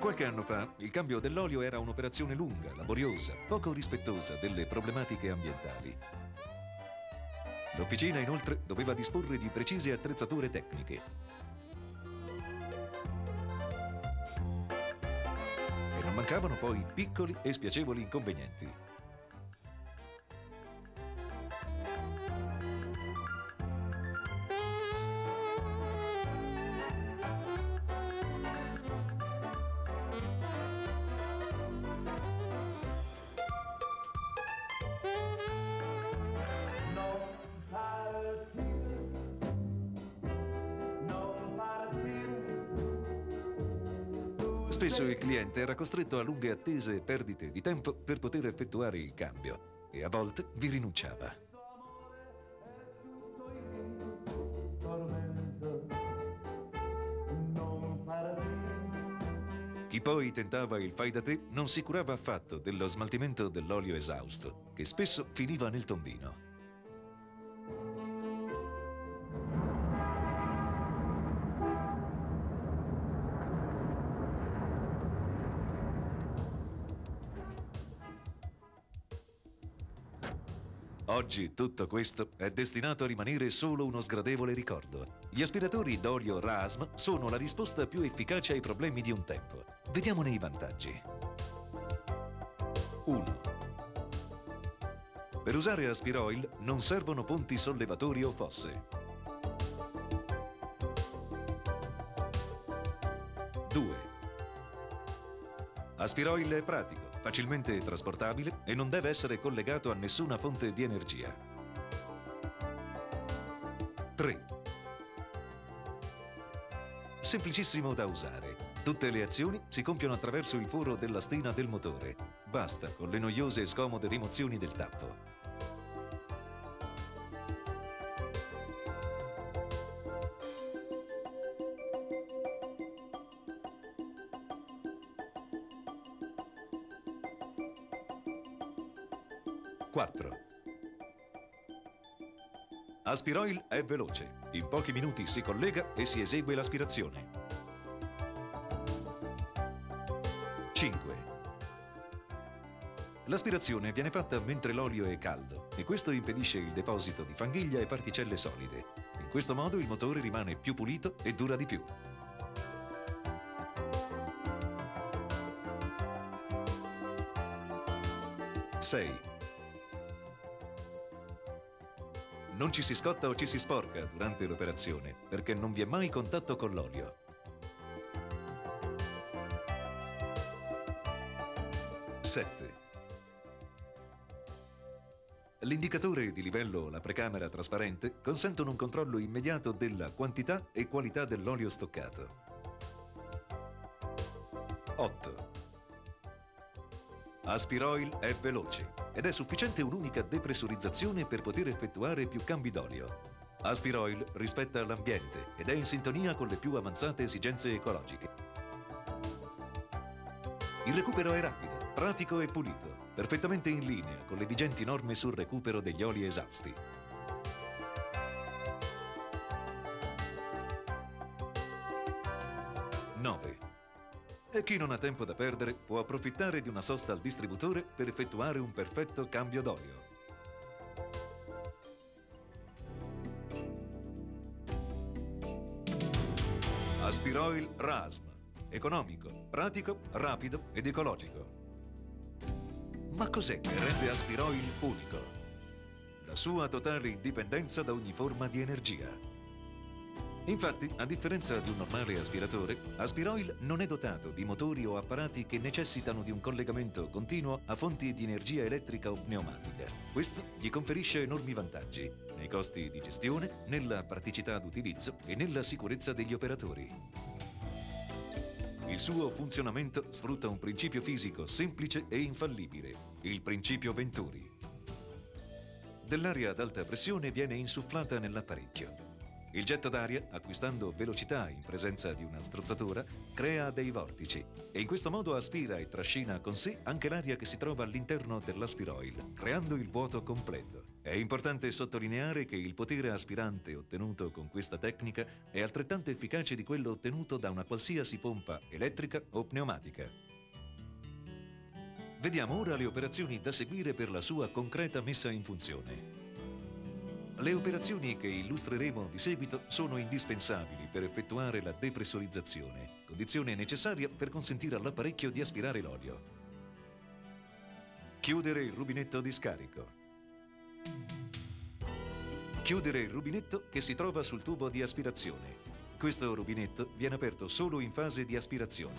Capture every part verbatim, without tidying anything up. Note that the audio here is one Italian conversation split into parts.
Qualche anno fa il cambio dell'olio era un'operazione lunga, laboriosa, poco rispettosa delle problematiche ambientali. L'officina inoltre doveva disporre di precise attrezzature tecniche. E non mancavano poi piccoli e spiacevoli inconvenienti. Spesso il cliente era costretto a lunghe attese e perdite di tempo per poter effettuare il cambio e a volte vi rinunciava. Chi poi tentava il fai da te non si curava affatto dello smaltimento dell'olio esausto, che spesso finiva nel tombino. Oggi tutto questo è destinato a rimanere solo uno sgradevole ricordo. Gli aspiratori d'olio R A S M sono la risposta più efficace ai problemi di un tempo. Vediamone i vantaggi. uno. Per usare Aspiroil non servono ponti sollevatori o fosse. due. Aspiroil è pratico, facilmente trasportabile e non deve essere collegato a nessuna fonte di energia. tre. Semplicissimo da usare. Tutte le azioni si compiono attraverso il foro della stina del motore. Basta con le noiose e scomode rimozioni del tappo. quattro. Aspiroil è veloce. In pochi minuti si collega e si esegue l'aspirazione. cinque. L'aspirazione viene fatta mentre l'olio è caldo e questo impedisce il deposito di fanghiglia e particelle solide. In questo modo il motore rimane più pulito e dura di più. sei. Non ci si scotta o ci si sporca durante l'operazione, perché non vi è mai contatto con l'olio. sette. L'indicatore di livello o la precamera trasparente consentono un controllo immediato della quantità e qualità dell'olio stoccato. otto. Aspiroil è veloce ed è sufficiente un'unica depressurizzazione per poter effettuare più cambi d'olio. Aspiroil rispetta l'ambiente ed è in sintonia con le più avanzate esigenze ecologiche. Il recupero è rapido, pratico e pulito, perfettamente in linea con le vigenti norme sul recupero degli oli esausti. nove. E chi non ha tempo da perdere può approfittare di una sosta al distributore per effettuare un perfetto cambio d'olio. Aspiroil R A S M. Economico, pratico, rapido ed ecologico. Ma cos'è che rende Aspiroil unico? La sua totale indipendenza da ogni forma di energia. Infatti, a differenza di un normale aspiratore, Aspiroil non è dotato di motori o apparati che necessitano di un collegamento continuo a fonti di energia elettrica o pneumatica. Questo gli conferisce enormi vantaggi nei costi di gestione, nella praticità d'utilizzo e nella sicurezza degli operatori. Il suo funzionamento sfrutta un principio fisico semplice e infallibile, il principio Venturi. Dell'aria ad alta pressione viene insufflata nell'apparecchio. Il getto d'aria, acquistando velocità in presenza di una strozzatura, crea dei vortici e in questo modo aspira e trascina con sé anche l'aria che si trova all'interno dell'Aspiroil, creando il vuoto completo. È importante sottolineare che il potere aspirante ottenuto con questa tecnica è altrettanto efficace di quello ottenuto da una qualsiasi pompa elettrica o pneumatica. Vediamo ora le operazioni da seguire per la sua concreta messa in funzione. Le operazioni che illustreremo di seguito sono indispensabili per effettuare la depressurizzazione, condizione necessaria per consentire all'apparecchio di aspirare l'olio. Chiudere il rubinetto di scarico. Chiudere il rubinetto che si trova sul tubo di aspirazione. Questo rubinetto viene aperto solo in fase di aspirazione.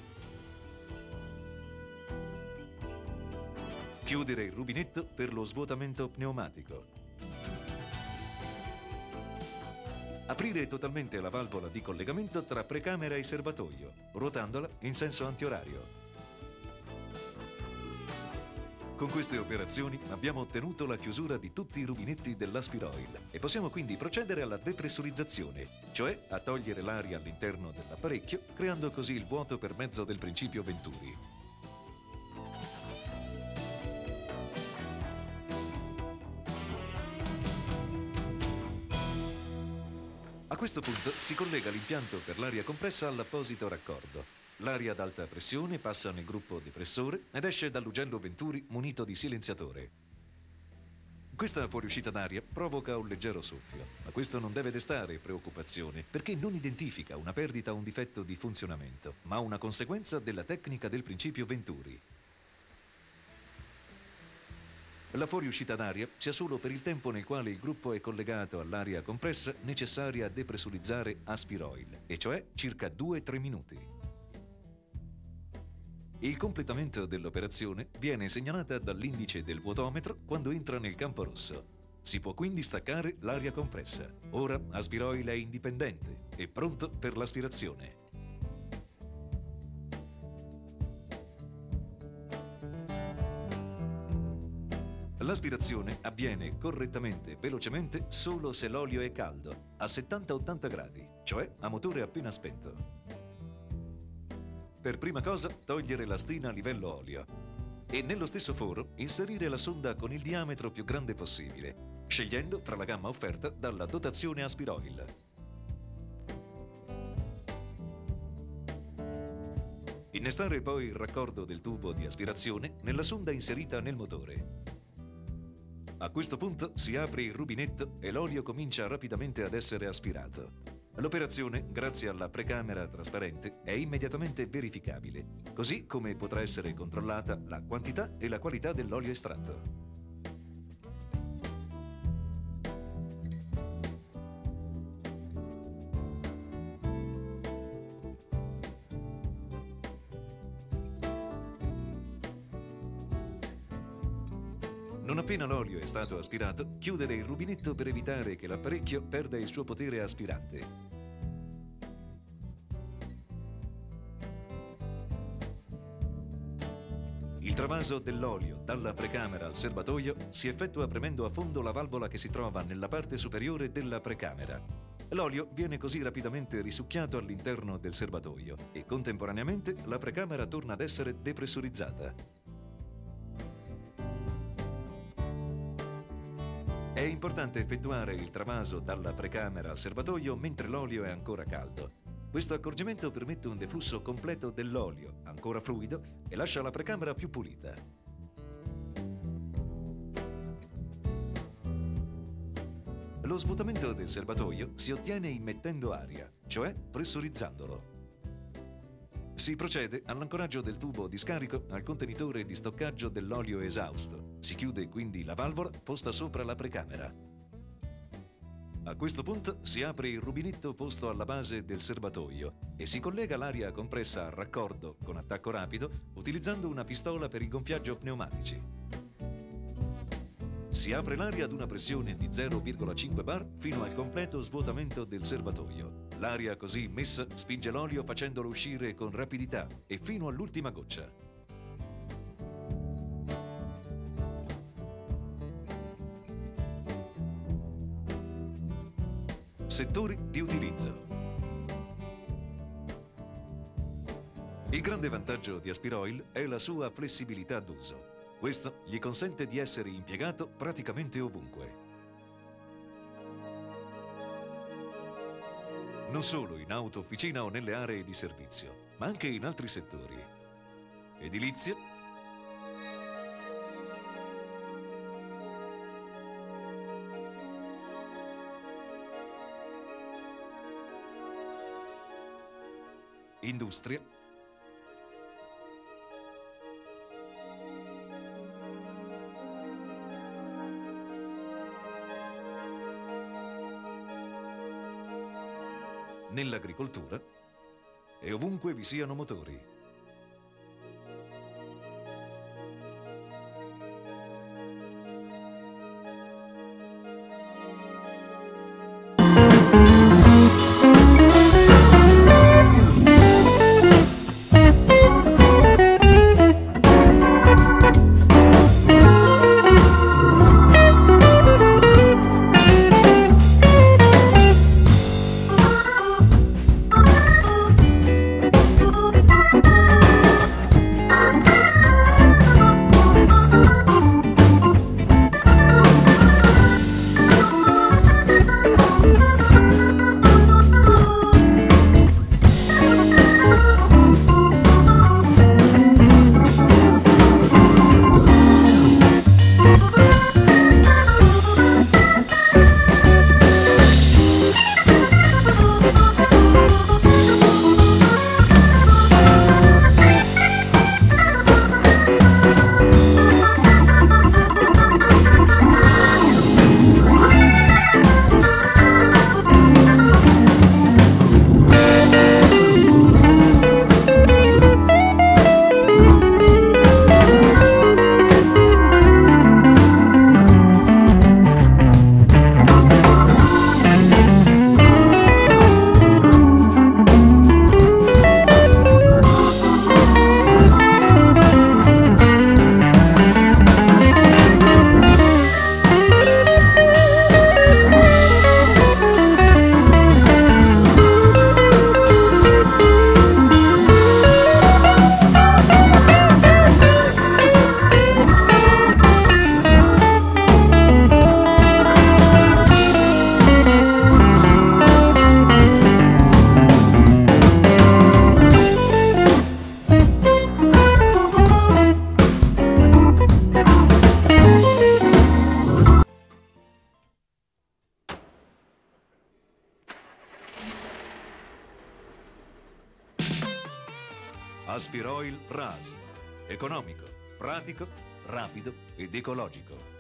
Chiudere il rubinetto per lo svuotamento pneumatico. Aprire totalmente la valvola di collegamento tra precamera e serbatoio, ruotandola in senso antiorario. Con queste operazioni abbiamo ottenuto la chiusura di tutti i rubinetti dell'Aspiroil e possiamo quindi procedere alla depressurizzazione, cioè a togliere l'aria all'interno dell'apparecchio, creando così il vuoto per mezzo del principio Venturi. A questo punto si collega l'impianto per l'aria compressa all'apposito raccordo. L'aria ad alta pressione passa nel gruppo depressore ed esce dall'ugello Venturi munito di silenziatore. Questa fuoriuscita d'aria provoca un leggero soffio, ma questo non deve destare preoccupazione perché non identifica una perdita o un difetto di funzionamento, ma una conseguenza della tecnica del principio Venturi. La fuoriuscita d'aria sia solo per il tempo nel quale il gruppo è collegato all'aria compressa necessaria a depressurizzare Aspiroil, e cioè circa due tre minuti. Il completamento dell'operazione viene segnalata dall'indice del vuotometro quando entra nel campo rosso. Si può quindi staccare l'aria compressa. Ora Aspiroil è indipendente e pronto per l'aspirazione. L'aspirazione avviene correttamente e velocemente solo se l'olio è caldo, a settanta ottanta gradi, cioè a motore appena spento. Per prima cosa togliere la stina a livello olio e nello stesso foro inserire la sonda con il diametro più grande possibile, scegliendo fra la gamma offerta dalla dotazione Aspiroil. Innestare poi il raccordo del tubo di aspirazione nella sonda inserita nel motore. A questo punto si apre il rubinetto e l'olio comincia rapidamente ad essere aspirato. L'operazione, grazie alla precamera trasparente, è immediatamente verificabile, così come potrà essere controllata la quantità e la qualità dell'olio estratto. Non appena l'olio è stato aspirato, chiudere il rubinetto per evitare che l'apparecchio perda il suo potere aspirante. Il travaso dell'olio dalla precamera al serbatoio si effettua premendo a fondo la valvola che si trova nella parte superiore della precamera. L'olio viene così rapidamente risucchiato all'interno del serbatoio e contemporaneamente la precamera torna ad essere depressurizzata. È importante effettuare il travaso dalla precamera al serbatoio mentre l'olio è ancora caldo. Questo accorgimento permette un deflusso completo dell'olio, ancora fluido, e lascia la precamera più pulita. Lo svuotamento del serbatoio si ottiene immettendo aria, cioè pressurizzandolo. Si procede all'ancoraggio del tubo di scarico al contenitore di stoccaggio dell'olio esausto. Si chiude quindi la valvola posta sopra la precamera. A questo punto si apre il rubinetto posto alla base del serbatoio e si collega l'aria compressa al raccordo con attacco rapido utilizzando una pistola per il gonfiaggio pneumatici. Si apre l'aria ad una pressione di zero virgola cinque bar fino al completo svuotamento del serbatoio. L'aria così immessa spinge l'olio facendolo uscire con rapidità e fino all'ultima goccia. Settori di utilizzo. Il grande vantaggio di Aspiroil è la sua flessibilità d'uso. Questo gli consente di essere impiegato praticamente ovunque. Non solo in auto, officina o nelle aree di servizio, ma anche in altri settori. Edilizia, industria, nell'agricoltura e ovunque vi siano motori. Aspiroil R A S M. Economico, pratico, rapido ed ecologico.